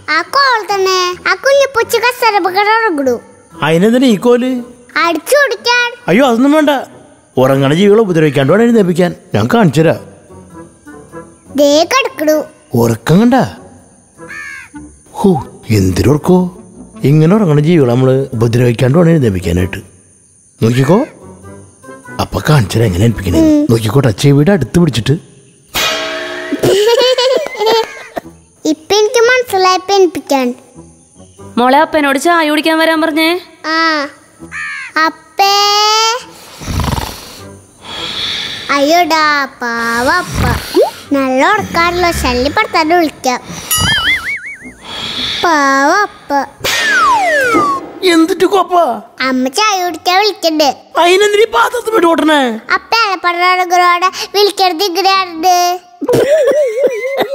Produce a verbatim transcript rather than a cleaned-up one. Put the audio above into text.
ആ കോൾ തന്നെ ആ കുഞ്ഞു പൊച്ചു കസരപ്പക്കടു. അതിനെന്തിനാ ഈ കോല്? അടിച്ചു കൊടുക്കാൻ. അയ്യോ അതൊന്നും വേണ്ട. ഉറങ്ങണ ജീവികളെ ഉപദ്രവിക്കാണ്ട് വേണം എഴുന്നേപ്പിക്കാൻ. ഞാൻ കാണിച്ചുതരാ. ഉറക്കം കണ്ട? ഹോ എന്തിനുറക്കോ? ഇങ്ങനെ ഉറങ്ങണ ജീവികളെ നമ്മള് ഉപദ്രവിക്കാണ്ട് വേണം എഴുന്നേപ്പിക്കാനായിട്ട്. നോക്കിക്കോ. അപ്പൊ കാണിച്ചുതരാ എങ്ങനെ ഏൽപ്പിക്കണേ. നോക്കിക്കോ. ടച്ച് വീട് അടുത്ത് പിടിച്ചിട്ട്. ഇപ്പൊ എനിക്ക് മനസ്സിലായി. മോളെ അപ്പനോട് ചായ കുടിക്കാൻ വരാൻ പറഞ്ഞേ. ആ അപ്പേ. അയ്യോടാ പാവപ്പ. നല്ല ഉറക്കാറല്ലോ. ശല്യപ്പെടുത്താണ്ട് വിളിക്കാം. പാവപ്പ. എന്തിട്ട് കോപ്പ? അമ്മ ചായ കുടിക്കാൻ വിളിക്കണ്ട്. അതിനെന്തിനീ പാത്രത്തിൽ പോയിട്ട് ഓട്ടണേ? അപ്പ വിളിക്കരുത് ഇങ്ങനെയാണ്ട്.